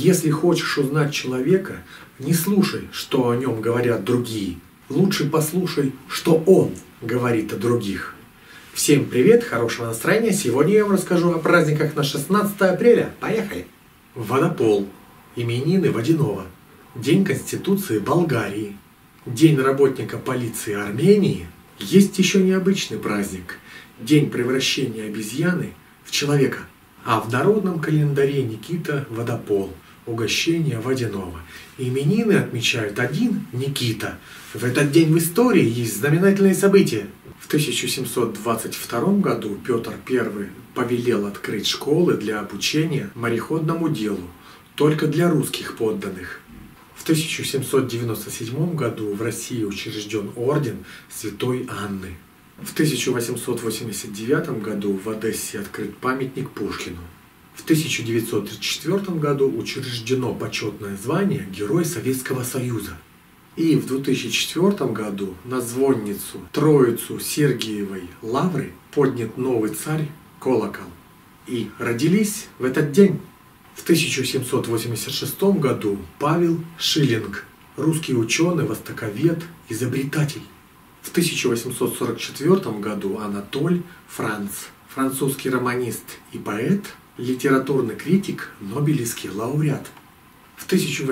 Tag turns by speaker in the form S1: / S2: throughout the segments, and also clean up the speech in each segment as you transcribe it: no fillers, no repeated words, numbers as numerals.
S1: Если хочешь узнать человека, не слушай, что о нем говорят другие. Лучше послушай, что он говорит о других. Всем привет, хорошего настроения. Сегодня я вам расскажу о праздниках на 16 апреля. Поехали! Водопол. Именины Водяного. День Конституции Болгарии. День работника полиции Армении. Есть еще необычный праздник. День превращения обезьяны в человека. А в народном календаре Никита Водопол. Угощение Водяного. Именины отмечают один Никита. В этот день в истории есть знаменательные события. В 1722 году Петр I повелел открыть школы для обучения мореходному делу, только для русских подданных. В 1797 году в России учрежден орден Святой Анны. В 1889 году в Одессе открыт памятник Пушкину. В 1934 году учреждено почетное звание Герой Советского Союза. И в 2004 году на звонницу Троицу Сергиевой Лавры поднят новый царь колокол. И родились в этот день. В 1786 году Павел Шиллинг, русский ученый, востоковед, изобретатель. В 1844 году Анатоль Франц, французский романист и поэт, литературный критик, нобелевский лауреат. В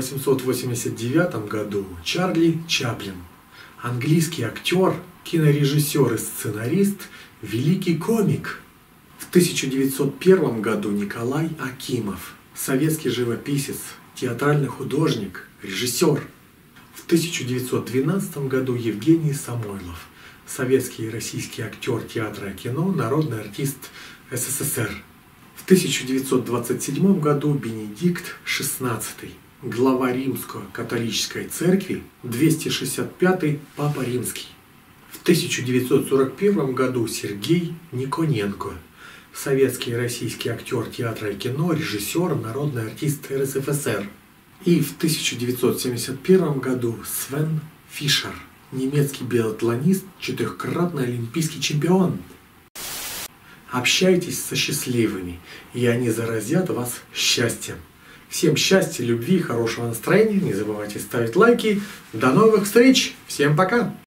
S1: 1889 году Чарли Чаплин, английский актер, кинорежиссер и сценарист, великий комик. В 1901 году Николай Акимов, советский живописец, театральный художник, режиссер. В 1912 году Евгений Самойлов, советский и российский актер театра и кино, народный артист СССР. В 1927 году Бенедикт XVI, глава Римско-католической церкви, 265-й Папа Римский. В 1941 году Сергей Никоненко, советский и российский актер театра и кино, режиссер, народный артист РСФСР. И в 1971 году Свен Фишер, немецкий биатлонист, 4-кратный олимпийский чемпион. Общайтесь со счастливыми, и они заразят вас счастьем. Всем счастья, любви, хорошего настроения. Не забывайте ставить лайки. До новых встреч. Всем пока.